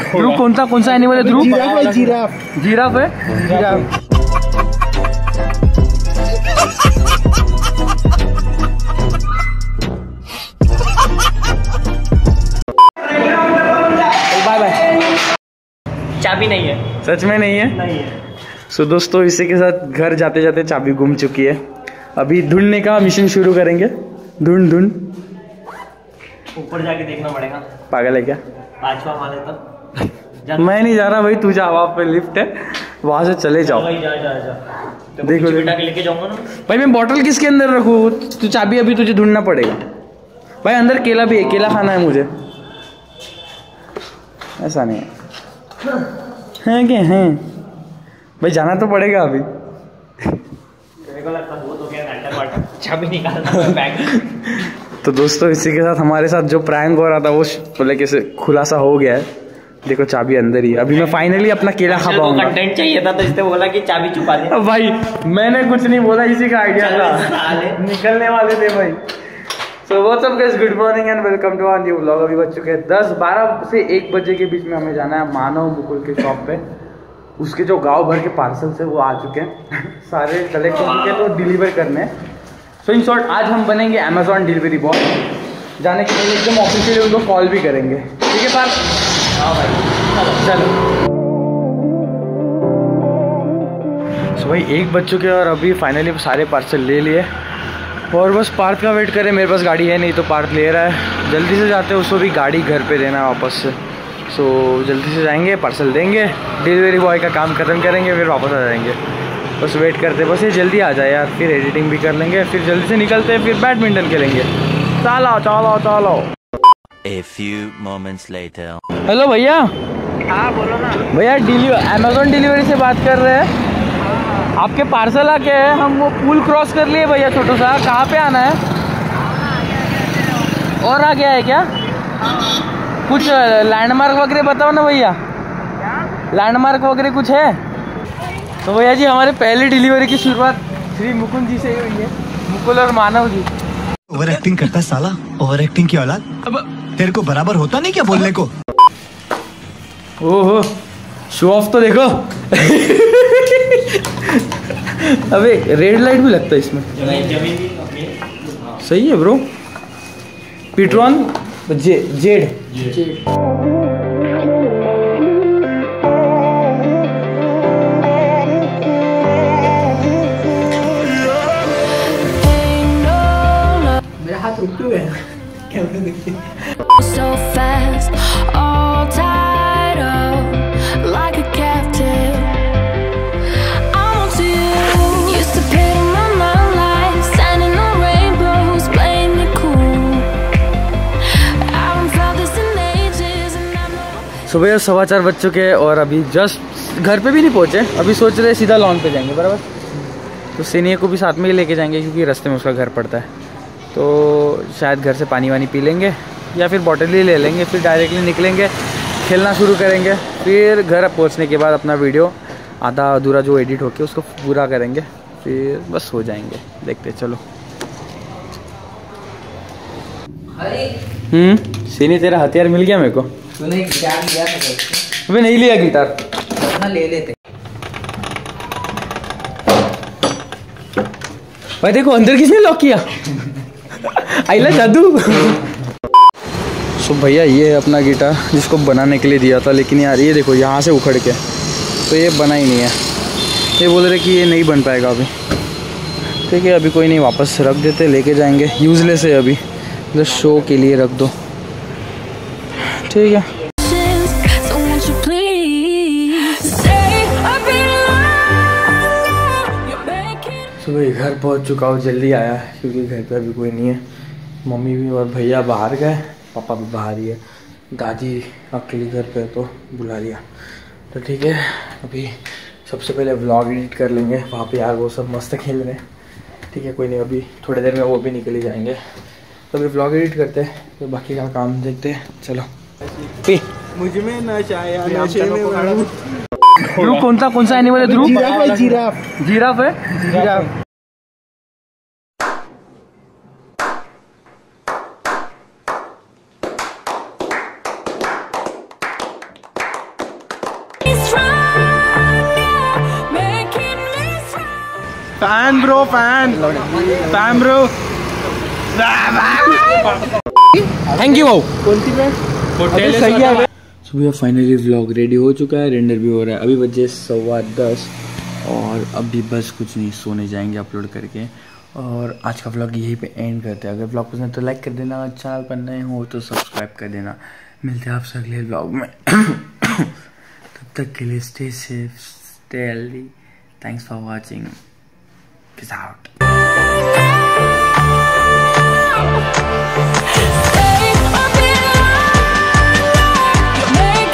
ध्रुव कौन सा एनिमल है ध्रुव? जिराफ जिराफ है। Giraffe bye bye. चाबी नहीं है। सच में नहीं है? नहीं है। सो दोस्तों इसी के साथ घर जाते जाते चाबी गुम चुकी है। अभी ढूंढने का मिशन शुरू करेंगे। ढूंढ ऊपर जाके देखना पड़ेगा। पागल है क्या? 5वां माले तक मैं नहीं जा रहा भाई, तू जा, वहाँ पे लिफ्ट है, वहां से चले जाओ। जा। देखो बेटा के लेके जाऊंगा ना भाई। मैं बॉटल किसके अंदर रखूँ? तू चाबी अभी तुझे ढूंढना पड़ेगा भाई। अंदर केला भी है, केला खाना है मुझे। ऐसा नहीं है क्या? है भाई, जाना तो पड़ेगा अभी। चाबी निकालना बैग। तो दोस्तों इसी के साथ हमारे साथ जो प्रैंक हो रहा था वो बोले कैसे खुलासा हो गया है। देखो चाबी अंदर ही। अभी मैं फाइनली अपना केला खा पाऊंगा। कंटेंट चाहिए था तो इसने बोला कि चाबी छुपा दे। भाई मैंने कुछ नहीं बोला, इसी का आइडिया था। निकलने वाले थे भाई। So what's up guys, good morning and welcome to our new vlog. अभी बज चुके हैं 10-12 से 1 बजे के बीच में हमें जाना है मानव मुकुल के शॉप पे। उसके जो गांव भर के पार्सल से वो आ चुके हैं। सारे कलेक्ट हो चुके हैं तो डिलीवर करने हैं। सो इन शॉर्ट आज हम बनेंगे अमेजॉन डिलीवरी बॉय। जाने के लिए एकदम ऑफिशियली उनको कॉल भी करेंगे। ठीक है पार्थ? हाँ भाई चलो। सो भाई 1 बज चुके हैं और अभी फाइनली सारे पार्सल ले लिए और बस पार्थ का वेट करें। मेरे पास गाड़ी है नहीं तो पार्थ ले रहा है। जल्दी से जाते हैं, उसको भी गाड़ी घर पे देना है वापस से। सो जल्दी से जाएंगे, पार्सल देंगे, डिलीवरी बॉय का काम ख़त्म करेंगे, फिर वापस आ जाएंगे। बस वेट करते, बस ये जल्दी आ जाए यार, फिर एडिटिंग भी कर लेंगे, फिर जल्दी से निकलते हैं, फिर बैडमिंटन खेलेंगे। चलो चलो चलो। A few moments later. Hello भैया। हाँ बोलो ना भैया, अमेजॉन डिलीवरी से बात कर रहे हैं। आपके पार्सल आके है, हम वो पुल क्रॉस कर लिए भैया छोटा सा। कहाँ पे आना है? और आ गया है क्या? कुछ लैंडमार्क वगैरह बताओ ना भैया। लैंडमार्क वगैरह कुछ है? तो भैया जी हमारे पहली डिलीवरी की शुरुआत श्री मुकुंद जी से ही हुई है। मुकुल और मानव जी। ओवर एक्टिंग करता है साला, ओवर एक्टिंग की औलाद। अब तेरे को बराबर होता नहीं क्या बोलने को? ओहो, शो ऑफ तो देखो। अबे रेड लाइट भी लगता है इसमें। सही है ब्रो। पिट्रॉन जेड। So fast, all tied up like a captive. I'm on to you. Used to pay my life, standing on rainbows, playing it cool. I haven't felt this in ages, and I know. सुबह 4:15 बज चुके हैं और अभी just घर पे भी नहीं पहुंचे। अभी सोच रहे सीधा लॉन पे जाएंगे बराबर। तो सीनियर को भी साथ में ही लेके जाएंगे क्योंकि रास्ते में उसका घर पड़ता है। तो शायद घर से पानी वानी पी लेंगे या फिर बॉटल ही ले लेंगे, फिर डायरेक्टली निकलेंगे, खेलना शुरू करेंगे। फिर घर पहुंचने के बाद अपना वीडियो आधा अधूरा जो एडिट होके उसको पूरा करेंगे, फिर बस हो जाएंगे। देखते चलो। सीनी तेरा हथियार मिल गया मेरे को। तूने गिटार लिया था? अबे नहीं लिया गिटार। ले लेते। भाई देखो अंदर किसने लॉक किया। आइला जादू। सो भैया ये है अपना गिटार जिसको बनाने के लिए दिया था, लेकिन यार ये देखो यहाँ से उखड़ के तो ये बना ही नहीं है। ये बोल रहे कि ये नहीं बन पाएगा अभी। ठीक है अभी कोई नहीं, वापस रख देते, लेके जाएंगे। यूजलेस है अभी, जस्ट शो के लिए रख दो। ठीक है। So won't you please stay a bit longer? You're making. सुबह घर पहुंच चुका हूँ, जल्दी आया क्योंकि घर पे अभी कोई नहीं है। मम्मी भी और भैया बाहर गए, पापा भी बाहर ही है, दादी अकेली घर पे तो बुला लिया। तो ठीक है अभी सबसे पहले व्लॉग एडिट कर लेंगे। वहाँ पे यार वो सब मस्त खेल रहे हैं। ठीक है कोई नहीं, अभी थोड़ी देर में वो भी निकल ही जाएंगे। तो अभी व्लॉग एडिट करते हैं, तो बाकी का काम देखते हैं। चलो पी। मुझ में नशा आया, नशे में ध्रुव कौन सा एनिमल है ध्रुव? जिराफ जिराफ है। Giraffe fan bro, fan bro. Thank you. अबे सही है। So भैया फाइनली व्लॉग रेडी हो चुका है, रेंडर भी हो रहा है। अभी बजे 10:15 और अभी बस कुछ नहीं, सोने जाएंगे अपलोड करके। और आज का व्लॉग यहीं पे एंड करते हैं। अगर व्लॉग पसंद है तो लाइक कर देना, चैनल पर नए हो तो सब्सक्राइब कर देना। मिलते हैं आपसे अगले व्लॉग में। तब तक के लिए stay safe, stay healthy. Thanks for watching, peace out.